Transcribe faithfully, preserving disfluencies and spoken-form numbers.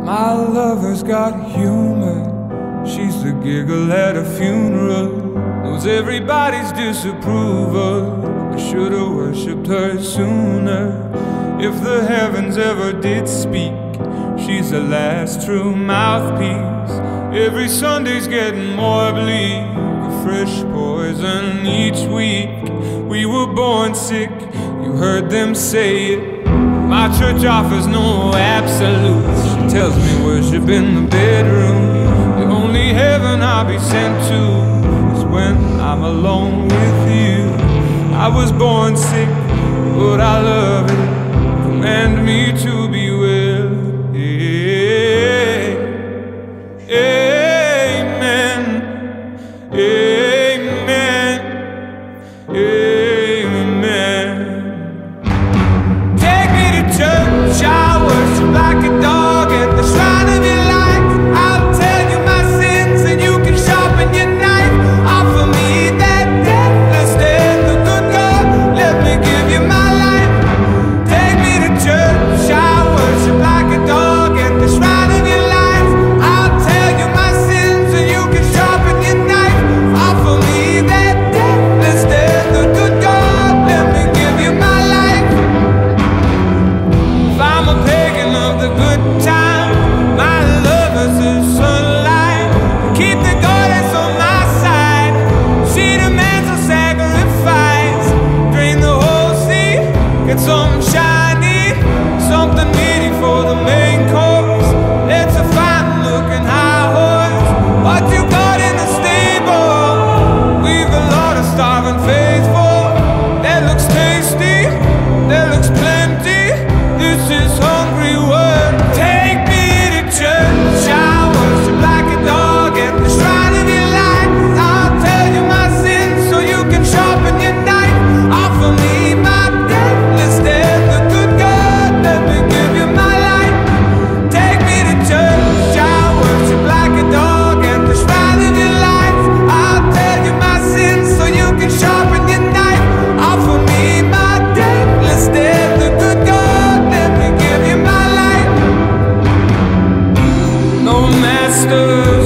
My lover's got humor. She's the giggle at a funeral. Knows everybody's disapproval. I should've worshipped her sooner. If the heavens ever did speak, she's the last true mouthpiece. Every Sunday's getting more bleak, a fresh poison each week. We were born sick, you heard them say it. My church offers no absolutes. She tells me worship in the bedroom. The only heaven I'll be sent to is when I'm alone with you. I was born sick, but I love it. Command me to be well. Amen. Amen. Amen. Take me to church, I worship like a dog at the shrine of your life. I'll tell you my sins and you can sharpen your knife. Offer me that deathless death, the good God, let me give you my life. Take me to church, I worship like a dog at the shrine of your life. I'll tell you my sins and you can sharpen your knife. Offer me that deathless death, the good God, let me give you my life. If I'm a pagan of the good time, my lover's the sunlight. Keep the goddess on my side. She demands a sacrifice. Drain the whole sea, get something shiny, something meaty for the main course. It's a fine looking high horse. What you got in the stable? We've a lot of starving faithful. That looks tasty, that looks plenty. This is hungry work. Take me to church, I worship like a dog at the shrine of your life. I'll tell you my sins so you can sharpen your knife. Offer me my deathless death, the good God, let me give you my life. Take me to church, I worship like a dog at the shrine of your life. I'll tell you my sins so you can sharpen your knife. Offer me my deathless death, the good God, let me give you my life. No master